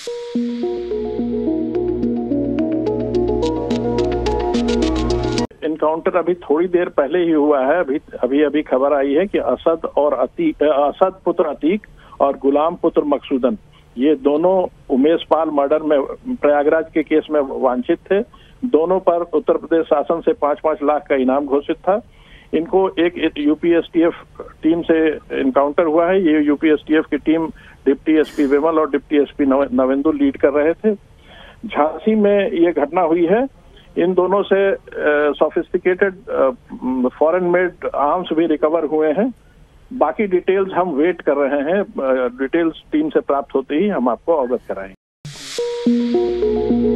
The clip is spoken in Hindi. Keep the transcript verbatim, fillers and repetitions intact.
इनकाउंटर अभी थोड़ी देर पहले ही हुआ है। अभी अभी अभी खबर आई है कि असद और अतीक, असद पुत्र अतीक और गुलाम पुत्र मकसूदन, ये दोनों उमेश पाल मर्डर में प्रयागराज के केस में वांछित थे। दोनों पर उत्तर प्रदेश शासन से पांच पांच लाख का इनाम घोषित था। इनको एक यूपीएसटीएफ टीम से इनकाउंटर हुआ है। ये यूपीएसटीएफ की टीम डिप्टी एसपी विमल और डिप्टी एसपी नवेंदु लीड कर रहे थे। झांसी में ये घटना हुई है। इन दोनों से सोफिस्टिकेटेड फॉरेन मेड आर्म्स भी रिकवर हुए हैं। बाकी डिटेल्स हम वेट कर रहे हैं। डिटेल्स टीम से प्राप्त होते ही हम आपको अवगत कराएंगे।